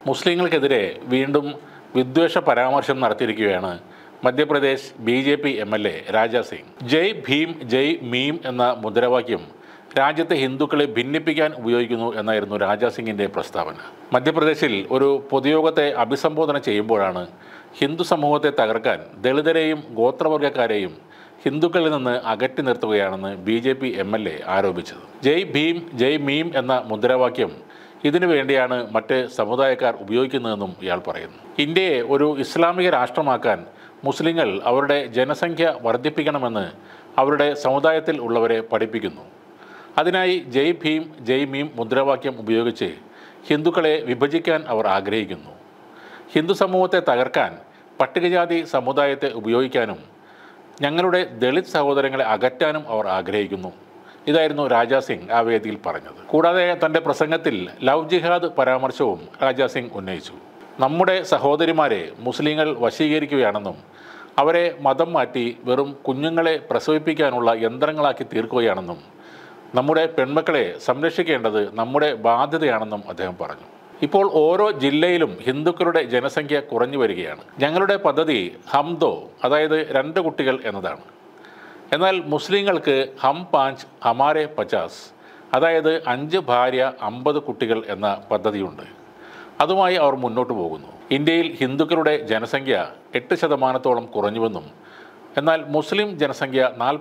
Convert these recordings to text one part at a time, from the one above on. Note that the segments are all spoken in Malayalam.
മുസ്ലിങ്ങൾക്കെതിരെ വീണ്ടും വിദ്വേഷ പരാമർശം നടത്തിയിരിക്കുകയാണ് മധ്യപ്രദേശ് BJP MLA രാജാ സിംഗ്. ജയ് ഭീം ജയ് മീം എന്ന മുദ്രാവാക്യം രാജ്യത്തെ ഹിന്ദുക്കളെ ഭിന്നിപ്പിക്കാൻ ഉപയോഗിക്കുന്നു എന്നായിരുന്നു രാജാ സിംഗിൻ്റെ പ്രസ്താവന. മധ്യപ്രദേശിൽ ഒരു പൊതുയോഗത്തെ അഭിസംബോധന ചെയ്യുമ്പോഴാണ് ഹിന്ദു സമൂഹത്തെ തകർക്കാൻ ദളിതരെയും ഗോത്രവർഗക്കാരെയും ഹിന്ദുക്കളിൽ നിന്ന് അകറ്റി നിർത്തുകയാണെന്ന് BJP MLA ആരോപിച്ചത്. ജയ് ഭീം ജയ് മീം എന്ന മുദ്രാവാക്യം ഇതിനു വേണ്ടിയാണ് മറ്റ് സമുദായക്കാർ ഉപയോഗിക്കുന്നതെന്നും ഇയാൾ പറയുന്നു. ഇന്ത്യയെ ഒരു ഇസ്ലാമിക രാഷ്ട്രമാക്കാൻ മുസ്ലിങ്ങൾ അവരുടെ ജനസംഖ്യ വർദ്ധിപ്പിക്കണമെന്ന് അവരുടെ സമുദായത്തിൽ ഉള്ളവരെ പഠിപ്പിക്കുന്നു. അതിനായി ജയ് ഭീം ജയ് മീം മുദ്രാവാക്യം ഉപയോഗിച്ച് ഹിന്ദുക്കളെ വിഭജിക്കാൻ അവർ ആഗ്രഹിക്കുന്നു. ഹിന്ദു സമൂഹത്തെ തകർക്കാൻ പട്ടികജാതി സമുദായത്തെ ഉപയോഗിക്കാനും ഞങ്ങളുടെ ദളിത് സഹോദരങ്ങളെ അകറ്റാനും അവർ ആഗ്രഹിക്കുന്നു. ഇതായിരുന്നു രാജാ സിംഗ് ആ വേദിയിൽ പറഞ്ഞത്. കൂടാതെ തൻ്റെ പ്രസംഗത്തിൽ ലവ് ജിഹാദ് പരാമർശവും രാജാ സിംഗ് ഉന്നയിച്ചു. നമ്മുടെ സഹോദരിമാരെ മുസ്ലിങ്ങൾ വശീകരിക്കുകയാണെന്നും അവരെ മതം മാറ്റി വെറും കുഞ്ഞുങ്ങളെ പ്രസവിപ്പിക്കാനുള്ള യന്ത്രങ്ങളാക്കി തീർക്കുകയാണെന്നും നമ്മുടെ പെൺമക്കളെ സംരക്ഷിക്കേണ്ടത് നമ്മുടെ ബാധ്യതയാണെന്നും അദ്ദേഹം പറഞ്ഞു. ഇപ്പോൾ ഓരോ ജില്ലയിലും ഹിന്ദുക്കളുടെ ജനസംഖ്യ കുറഞ്ഞു വരികയാണ്. ഞങ്ങളുടെ പദ്ധതി ഹം ദോ, അതായത് 2 കുട്ടികൾ എന്നതാണ്. എന്നാൽ മുസ്ലിങ്ങൾക്ക് ഹം 5 ഹമാരെ 50, അതായത് 5 ഭാര്യ 50 കുട്ടികൾ എന്ന പദ്ധതിയുണ്ട്. അതുമായി അവർ മുന്നോട്ട് പോകുന്നു. ഇന്ത്യയിൽ ഹിന്ദുക്കളുടെ ജനസംഖ്യ 8% കുറഞ്ഞുവെന്നും എന്നാൽ മുസ്ലിം ജനസംഖ്യ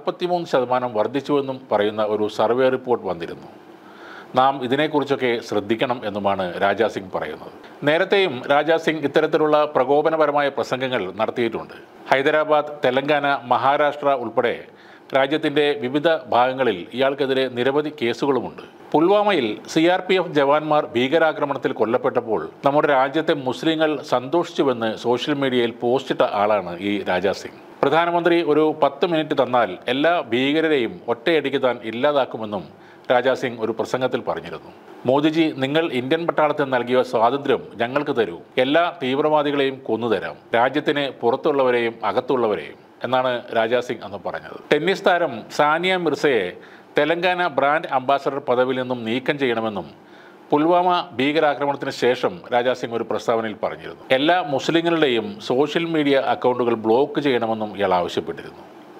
43% വർദ്ധിച്ചുവെന്നും പറയുന്ന ഒരു സർവേ റിപ്പോർട്ട് വന്നിരുന്നു. നാം ഇതിനെക്കുറിച്ചൊക്കെ ശ്രദ്ധിക്കണം എന്നുമാണ് രാജാ സിംഗ് പറയുന്നത്. നേരത്തെയും രാജാ സിംഗ് ഇത്തരത്തിലുള്ള പ്രകോപനപരമായ പ്രസംഗങ്ങൾ നടത്തിയിട്ടുണ്ട്. ഹൈദരാബാദ്, തെലങ്കാന, മഹാരാഷ്ട്ര ഉൾപ്പെടെ രാജ്യത്തിൻ്റെ വിവിധ ഭാഗങ്ങളിൽ ഇയാൾക്കെതിരെ നിരവധി കേസുകളുമുണ്ട്. പുൽവാമയിൽ CRPF ജവാന്മാർ ഭീകരാക്രമണത്തിൽ കൊല്ലപ്പെട്ടപ്പോൾ നമ്മുടെ രാജ്യത്തെ മുസ്ലിങ്ങൾ സന്തോഷിച്ചുവെന്ന് സോഷ്യൽ മീഡിയയിൽ പോസ്റ്റിട്ട ആളാണ് ഈ രാജാ സിംഗ്. പ്രധാനമന്ത്രി ഒരു 10 മിനിറ്റ് തന്നാൽ എല്ലാ ഭീകരരെയും ഒറ്റയടിക്ക് താൻ ഇല്ലാതാക്കുമെന്നും രാജാ സിംഗ് ഒരു പ്രസംഗത്തിൽ പറഞ്ഞിരുന്നു. മോദിജി, നിങ്ങൾ ഇന്ത്യൻ പട്ടാളത്തിന് നൽകിയ സ്വാതന്ത്ര്യം ഞങ്ങൾക്ക് തരൂ. എല്ലാ തീവ്രവാദികളെയും കൊന്നുതരാം, രാജ്യത്തിന് പുറത്തുള്ളവരെയും അകത്തുള്ളവരെയും എന്നാണ് രാജാ സിംഗ് അന്ന് പറഞ്ഞത്. ടെന്നീസ് താരം സാനിയ മിർസയെ തെലങ്കാന ബ്രാൻഡ് അംബാസഡർ പദവിയിൽ നിന്നും നീക്കം ചെയ്യണമെന്നും പുൽവാമ ഭീകരാക്രമണത്തിന് ശേഷം രാജാ സിംഗ് ഒരു പ്രസ്താവനയിൽ പറഞ്ഞിരുന്നു. എല്ലാ മുസ്ലിങ്ങളുടെയും സോഷ്യൽ മീഡിയ അക്കൗണ്ടുകൾ ബ്ലോക്ക് ചെയ്യണമെന്നും ഇയാൾ ആവശ്യപ്പെട്ടിരുന്നു.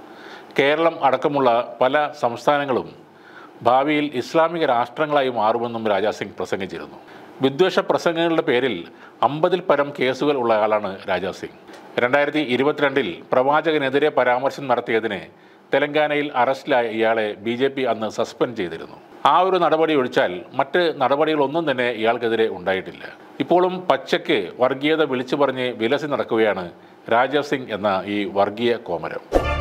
കേരളം അടക്കമുള്ള പല സംസ്ഥാനങ്ങളും ഭാവിയിൽ ഇസ്ലാമിക രാഷ്ട്രങ്ങളായി മാറുമെന്നും രാജാ സിംഗ് പ്രസംഗിച്ചിരുന്നു. വിദ്വേഷ പ്രസംഗങ്ങളുടെ പേരിൽ 50-ൽ പരം കേസുകൾ ഉള്ള ആളാണ് രാജാ സിംഗ്. 2022-ൽ പ്രവാചകനെതിരെ പരാമർശം നടത്തിയതിന് തെലങ്കാനയിൽ അറസ്റ്റിലായ ഇയാളെ BJP അന്ന് സസ്പെൻഡ് ചെയ്തിരുന്നു. ആ ഒരു നടപടി ഒഴിച്ചാൽ മറ്റ് നടപടികളൊന്നും തന്നെ ഇയാൾക്കെതിരെ ഉണ്ടായിട്ടില്ല. ഇപ്പോഴും പച്ചയ്ക്ക് വർഗീയത വിളിച്ചു പറഞ്ഞ് വിലസി നടക്കുകയാണ് രാജാ സിംഗ് എന്ന ഈ വർഗീയ കോമരം.